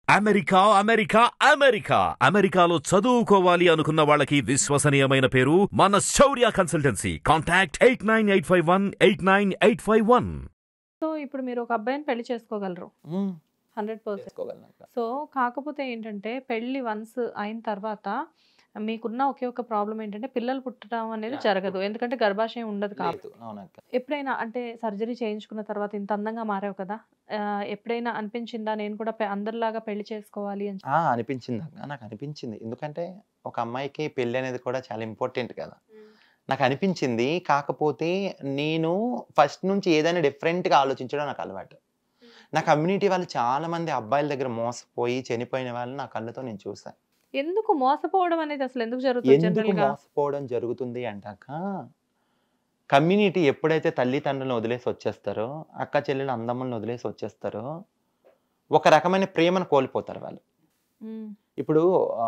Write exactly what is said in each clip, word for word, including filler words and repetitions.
America America America అమెరికాలో చదువుకోవాలి అనుకున్న వాళ్ళకి విశ్వసనీయమైన పేరు మన Shaurya consultancy. Contact eight nine eight five one eight nine eight five one. So ఇప్పుడు మీరు ఒక అబ్బాయిని పెళ్లి చేసుకోగలరు హండ్రెడ్ పర్సెంట్. సో కాకపోతే ఏంటంటే పెళ్లి వన్స్ అయిన తర్వాత మీకున్న ఒకే ఒక ప్రాబ్లం ఏంటంటే పిల్లలు పుట్టడం అనేది జరగదు, ఎందుకంటే గర్భాశయం ఉండదు కాబట్టి. ఎప్పుడైనా అంటే సర్జరీ చేయించుకున్న తర్వాత ఇంత అందంగా మారావు కదా, ఎప్పుడైనా అనిపించిందా నేను కూడా అందరిలాగా పెళ్లి చేసుకోవాలి అని? అనిపించింది అక్క, నాకు అనిపించింది. ఎందుకంటే ఒక అమ్మాయికి పెళ్లి అనేది కూడా చాలా ఇంపార్టెంట్ కదా. నాకు అనిపించింది. కాకపోతే నేను ఫస్ట్ నుంచి ఏదైనా డిఫరెంట్గా ఆలోచించడం నాకు అలవాటు. నా కమ్యూనిటీ వాళ్ళు చాలా మంది అబ్బాయిల దగ్గర మోసపోయి చనిపోయిన వాళ్ళని నా కళ్ళతో నేను చూసాను. ఎందుకు మోసపోవడం అనేది అసలు ఎందుకు జరుగుతుంది? ఎందుకు మోసపోవడం జరుగుతుంది అంటాక, కమ్యూనిటీ ఎప్పుడైతే తల్లిదండ్రులను వదిలేసి వచ్చేస్తారో, అక్క చెల్లెలు అందమ్మలను వదిలేసి వచ్చేస్తారో, ఒక రకమైన ప్రేమను కోల్పోతారు వాళ్ళు. ఇప్పుడు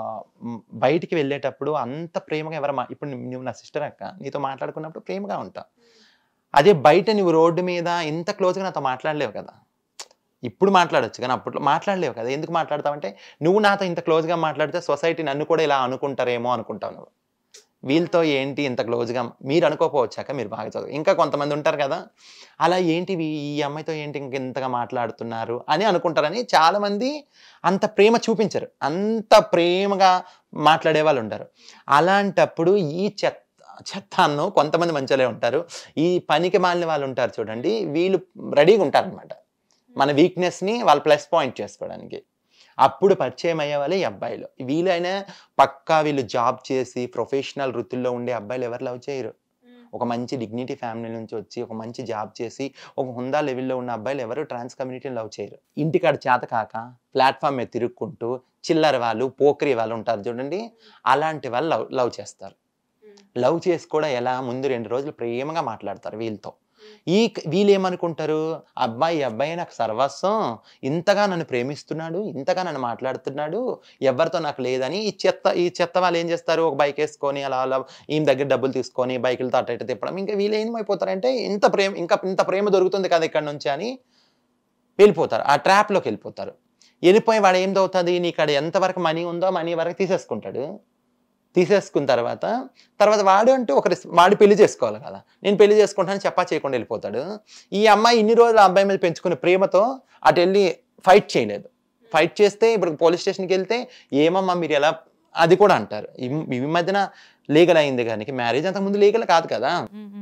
బయటికి వెళ్ళేటప్పుడు అంత ప్రేమగా ఎవరు మా ఇప్పుడు నువ్వు నా సిస్టర్ అక్క, నీతో మాట్లాడుకున్నప్పుడు ప్రేమగా ఉంటా. అదే బయట నువ్వు రోడ్డు మీద ఇంత క్లోజ్గా నాతో మాట్లాడలేవు కదా. ఇప్పుడు మాట్లాడొచ్చు కానీ అప్పట్లో మాట్లాడలేవు కదా. ఎందుకు మాట్లాడతావంటే, నువ్వు నాతో ఇంత క్లోజ్గా మాట్లాడితే సొసైటీ నన్ను కూడా ఇలా అనుకుంటారేమో అనుకుంటావు. నువ్వు వీళ్ళతో ఏంటి ఇంత క్లోజ్గా మీరు అనుకోపోవచ్చాక, మీరు బాగా చదువు. ఇంకా కొంతమంది ఉంటారు కదా, అలా ఏంటి ఈ అమ్మాయితో ఏంటి ఇంక ఇంతగా మాట్లాడుతున్నారు అని అనుకుంటారని చాలామంది అంత ప్రేమ చూపించరు, అంత ప్రేమగా మాట్లాడే వాళ్ళు ఉంటారు. అలాంటప్పుడు ఈ చెత్త చెత్తాను కొంతమంది మంచిగా ఉంటారు, ఈ పనికి మాలిన వాళ్ళు ఉంటారు చూడండి, వీళ్ళు రెడీగా ఉంటారనమాట మన వీక్నెస్ని వాళ్ళు ప్లస్ పాయింట్ చేసుకోవడానికి. అప్పుడు పరిచయం అయ్యే వాళ్ళే ఈ అబ్బాయిలు. వీళ్ళైనా పక్కా వీళ్ళు జాబ్ చేసి ప్రొఫెషనల్ వృత్తుల్లో ఉండే అబ్బాయిలు ఎవరు లవ్ చేయరు. ఒక మంచి డిగ్నిటీ ఫ్యామిలీ నుంచి వచ్చి ఒక మంచి జాబ్ చేసి ఒక హుందా లెవెల్లో ఉన్న అబ్బాయిలు ఎవరు ట్రాన్స్ కమ్యూనిటీని లవ్ చేయరు. ఇంటికాడ చేత కాక ప్లాట్ఫామ్ మీద తిరుక్కుంటూ చిల్లర వాళ్ళు పోకరి వాళ్ళు ఉంటారు చూడండి, అలాంటి వాళ్ళు లవ్ లవ్ చేస్తారు. లవ్ చేసి కూడా ఎలా ముందు రెండు రోజులు ప్రేమగా మాట్లాడతారు వీళ్ళతో. ఈ వీళ్ళు ఏమనుకుంటారు, అబ్బాయి అబ్బాయి నాకు సర్వస్వం, ఇంతగా నన్ను ప్రేమిస్తున్నాడు, ఇంతగా నన్ను మాట్లాడుతున్నాడు, ఎవరితో నాకు లేదని ఈ చెత్త ఈ చెత్త వాళ్ళు ఏం చేస్తారు, ఒక బైక్ వేసుకొని అలా అలా ఈమె దగ్గర డబ్బులు తీసుకొని బైకులతో అట్ట ఇట్ట తిప్పడం. ఇంకా వీళ్ళు ఏమైపోతారంటే, ఇంత ప్రేమ ఇంకా ఇంత ప్రేమ దొరుకుతుంది కదా ఇక్కడ నుంచి అని వెళ్ళిపోతారు, ఆ ట్రాప్లోకి వెళ్ళిపోతారు. వెళ్ళిపోయి వాడు ఏం దవుతుంది, నీకు ఎంతవరకు మనీ ఉందో మనీ వరకు తీసేసుకుంటాడు. తీసేసుకున్న తర్వాత తర్వాత వాడు అంటూ ఒక వాడు పెళ్లి చేసుకోవాలి కదా, నేను పెళ్లి చేసుకుంటానని చెప్పా చేయకుండా వెళ్ళిపోతాడు. ఈ అమ్మాయి ఇన్ని రోజులు అబ్బాయి మీద పెంచుకునే ప్రేమతో అటు వెళ్ళి ఫైట్ చేయలేదు. ఫైట్ చేస్తే ఇప్పుడు పోలీస్ స్టేషన్కి వెళ్తే ఏమమ్మా మీరు ఎలా, అది కూడా అంటారు. ఈ మధ్యన లీగల్ అయింది కానీ మ్యారేజ్ అంతకుముందు లీగల్ కాదు కదా,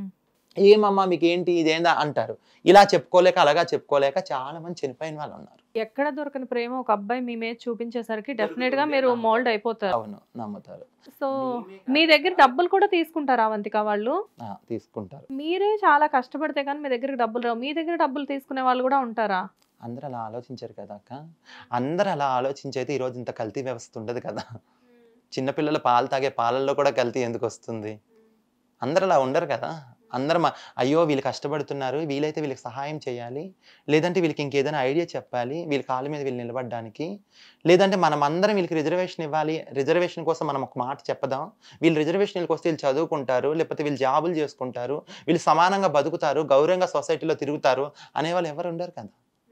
ఏమమ్మా మీకు ఏంటి ఇదేందా అంటారు. ఇలా చెప్పుకోలేక అలాగా చెప్పుకోలేక చాలా మంది చనిపోయిన వాళ్ళు ఉన్నారు. ఎక్కడ దొరకని ప్రేమ ఒక అబ్బాయి మీ మీద చూపించేసరికి డెఫినెట్ గా మీరు మోల్డ్ అయిపోతారు. అవును, నమ్ముతారు. సో మీ దగ్గర డబ్బులు కూడా తీసుకుంటారు అవంతిక వాళ్ళు? తీసుకుంటారు. మీరే చాలా కష్టపడితే కానీ మీ దగ్గర డబ్బులు రావు, మీ దగ్గర డబ్బులు తీసుకునే వాళ్ళు కూడా ఉంటారా? అందరూ అలా ఆలోచించారు కదా అక్క. అందరూ అలా ఆలోచించైతే ఈరోజు ఇంత కల్తీ వ్యవస్థ ఉండదు కదా. చిన్నపిల్లలు పాలు తాగే పాలల్లో కూడా కల్తీ ఎందుకు వస్తుంది? అందరూ అలా ఉండరు కదా. అందరం అయ్యో వీళ్ళు కష్టపడుతున్నారు, వీలైతే వీళ్ళకి సహాయం చేయాలి, లేదంటే వీళ్ళకి ఇంకేదైనా ఐడియా చెప్పాలి, వీళ్ళ కాళ్ళ మీద వీళ్ళు నిలబడడానికి, లేదంటే మనం అందరం వీళ్ళకి రిజర్వేషన్ ఇవ్వాలి, రిజర్వేషన్ కోసం మనం ఒక మాట చెప్పదాం, వీళ్ళు రిజర్వేషన్కి వస్తే వీళ్ళు చదువుకుంటారు, లేకపోతే వీళ్ళు జాబులు చేసుకుంటారు, వీళ్ళు సమానంగా బతుకుతారు, గౌరవంగా సొసైటీలో తిరుగుతారు అనేవాళ్ళు ఎవరు ఉండరు కదా.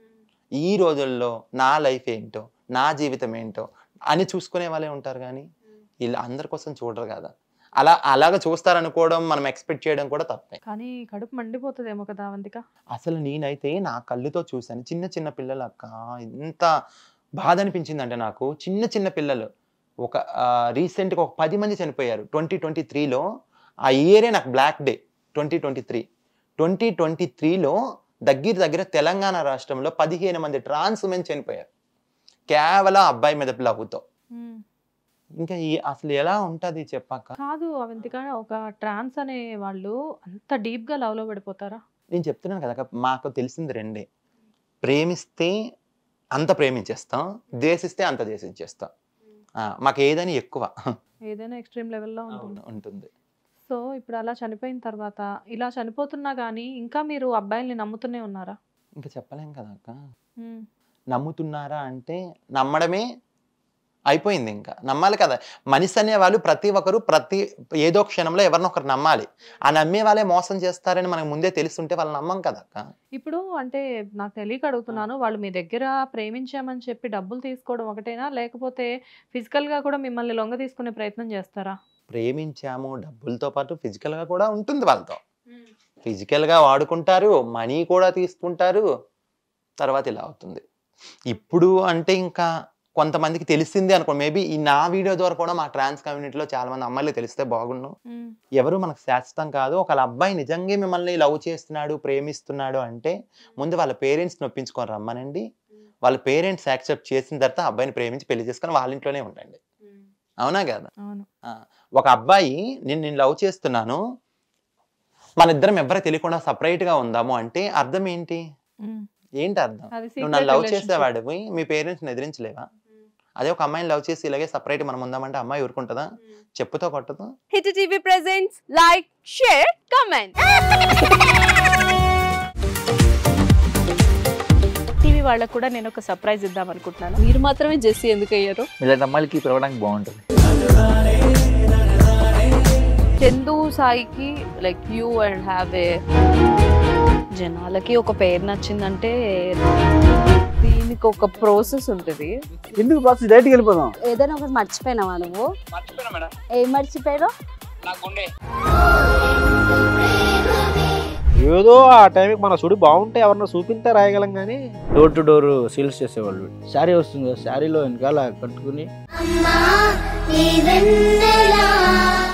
ఈ రోజుల్లో నా లైఫ్ ఏంటో, నా జీవితం ఏంటో అని చూసుకునే వాళ్ళే ఉంటారు కానీ వీళ్ళు అందరి కోసం చూడరు కదా. అలా అలాగ చూస్తారనుకోవడం మనం ఎక్స్పెక్ట్ చేయడం కూడా తప్పే. కానీ కడుపు మండిపోతుందేమో కదా అవంతిక. అసలు నేనైతే నా కళ్ళుతో చూశాను, చిన్న చిన్న పిల్లలు అక్క, ఎంత బాధ అనిపించిందంటే నాకు. చిన్న చిన్న పిల్లలు ఒక రీసెంట్గా ఒక పది మంది చనిపోయారు ట్వంటీ ట్వంటీ త్రీలో. ఆ ఇయరే నాకు black day. Twenty twenty three twenty twenty త్రీలో దగ్గర దగ్గర తెలంగాణ రాష్ట్రంలో పదిహేను మంది ట్రాన్స్ ఉమెన్ చనిపోయారు కేవలం అబ్బాయి మీద లవ్వుతో. ఇంకా అసలు ఎలా ఉంటది చెప్పాక. కాదు అవంతిక, ఒక ట్రాన్స్ అనే వాళ్ళు అంత డీప్ గా లవ్ లో పడిపోతారా? నేను చెప్తున్నాను కదా, మాకు తెలిసింది రెండే, ప్రేమిస్తే అంత ప్రేమించేస్తాం, ద్వేషిస్తే అంత ద్వేషించేస్తాం. మాకు ఏదైనా ఎక్కువ, ఏదైనా ఎక్స్ట్రీమ్ లెవెల్లో ఉంటుంది. సో ఇప్పుడు అలా చనిపోయిన తర్వాత ఇలా చనిపోతున్నా గానీ ఇంకా మీరు అబ్బాయిల్ని నమ్ముతూనే ఉన్నారా? ఇంకా చెప్పలేం కదా అక్క. నమ్ముతున్నారా అంటే నమ్మడమే అయిపోయింది. ఇంకా నమ్మాలి కదా. మనిషి అనే వాళ్ళు ప్రతి ఒక్కరు ప్రతి ఏదో క్షణంలో ఎవరినో ఒకరు నమ్మాలి. ఆ నమ్మే వాళ్ళే మోసం చేస్తారని మనకు ముందే తెలుస్తుంటే వాళ్ళు నమ్మం కదా అక్క. ఇప్పుడు అంటే నాకు తెలియక అడుగుతున్నాను, వాళ్ళు మీ దగ్గర ప్రేమించామని చెప్పి డబ్బులు తీసుకోవడం ఒకటేనా, లేకపోతే ఫిజికల్ గా కూడా మిమ్మల్ని లొంగ తీసుకునే ప్రయత్నం చేస్తారా? ప్రేమించాము డబ్బులతో పాటు ఫిజికల్ గా కూడా ఉంటుంది వాళ్ళతో. ఫిజికల్ గా వాడుకుంటారు, మనీ కూడా తీసుకుంటారు, తర్వాత ఇలా అవుతుంది. ఇప్పుడు అంటే ఇంకా కొంతమందికి తెలిసింది అనుకో, మేబీ ఈ నా వీడియో ద్వారా కూడా మా ట్రాన్స్ కమ్యూనిటీలో చాలా మంది అమ్మాయిలు తెలిస్తే బాగుండు. ఎవరు మనకు శాశ్వతం కాదు. ఒక అబ్బాయి నిజంగా మిమ్మల్ని లవ్ చేస్తున్నాడు, ప్రేమిస్తున్నాడు అంటే ముందు వాళ్ళ పేరెంట్స్ నొప్పించుకొని రమ్మనండి. వాళ్ళ పేరెంట్స్ యాక్సెప్ట్ చేసిన తర్వాత అబ్బాయిని ప్రేమించి పెళ్లి చేసుకొని వాళ్ళ ఇంట్లోనే ఉండండి. అవునా కదా? ఒక అబ్బాయి నేను నేను లవ్ చేస్తున్నాను, మన ఇద్దరం ఎవరో తెలియకుండా సపరేట్ గా ఉందాము అంటే అర్థం ఏంటి? ఏంటి అర్థం? నువ్వు నన్ను లవ్ చేసేవాడివి, మీ పేరెంట్స్ని ఎదిరించలేవా? అదే ఒక అమ్మాయిని లవ్ చేసి ఇలాగే సపరేట్ మనం ఉందామంటే అమ్మాయి ఊరుకుంటుందా? చెప్పుతో కొట్టదు. Hit TV presents like, share, comment. TV వాళ్ళకు కూడా నేను ఒక సర్ప్రైజ్ ఇద్దాం అనుకుంటున్నాను. మీరు మాత్రమే జెస్సీ ఎందుకు అయ్యారు? ఇలాంటి అమ్మాయిలకి పిలవడానికి బాగుంటుంది. చందు సాయికి like you and have a, జనాలకి ఒక పేరు నచ్చిందంటే దీనికి ఒక ప్రాసెస్ ఉంటుంది. ఎందుకు ప్రాసెస్? డైరెక్ట్కి వెళ్ళిపోదాం. ఏదైనా ఒకటి మర్చిపోయినావా నువ్వు? ఏం మర్చిపోయావు? ఏదో ఆ టైంకి మన సుడి బాగుంటే ఎవరన్నా చూపిస్తే రాయగలం కానీ డోర్ టు డోర్ సేల్స్ చేసేవాళ్ళు. శారీ వస్తుంది, శారీలో వెనకాల కట్టుకుని